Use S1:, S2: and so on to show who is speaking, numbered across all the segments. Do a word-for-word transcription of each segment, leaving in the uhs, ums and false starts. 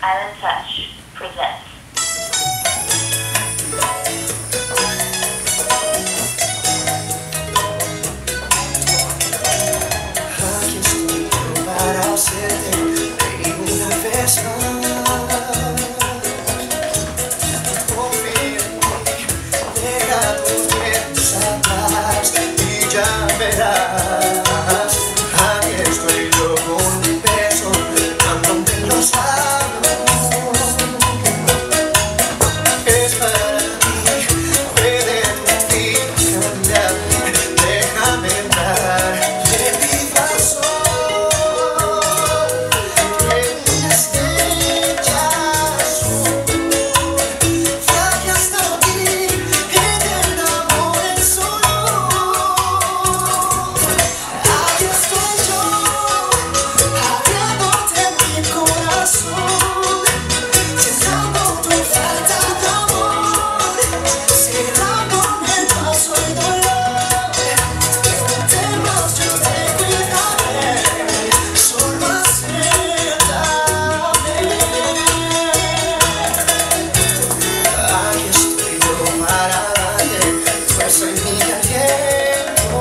S1: Island Touch presents.
S2: Aquí estoy yo para hacerte reír una vez más. Confía en mí, deja tus miedos atrás y ya verás. Aquí estoy yo con mi beso, dándote los labios. Es para ti, puede en ti cambiar. Déjame entrar, le pido al sol que una estrella azul viaje hasta ti y te enamores solo. Aquí estoy yo, abriéndote mi corazón, llenando tu falta de amor, cerrándome el paso y dolor. Temas yo te cuidaré, solo acéptame. Aquí estoy yo para darte fuerza y mi aliento,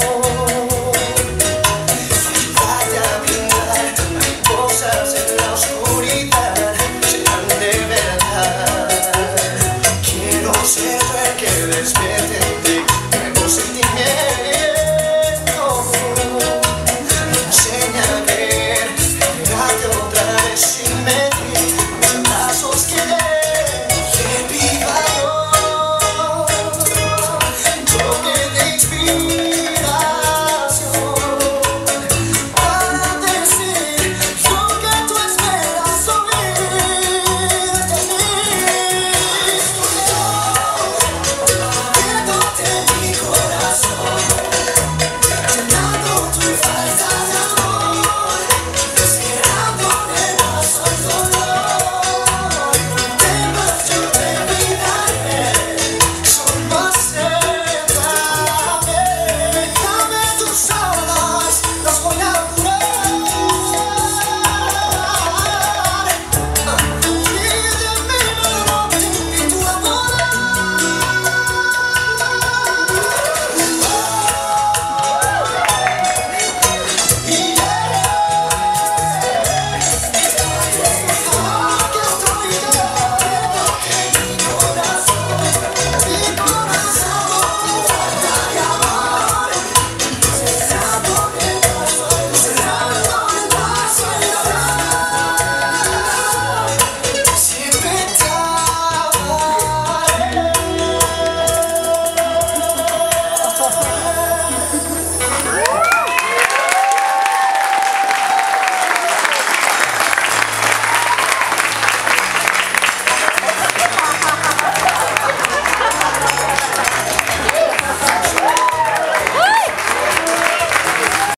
S2: ayudarte a brindar mariposas en la oscuridad, serán de verdad. Quiero ser el que despierte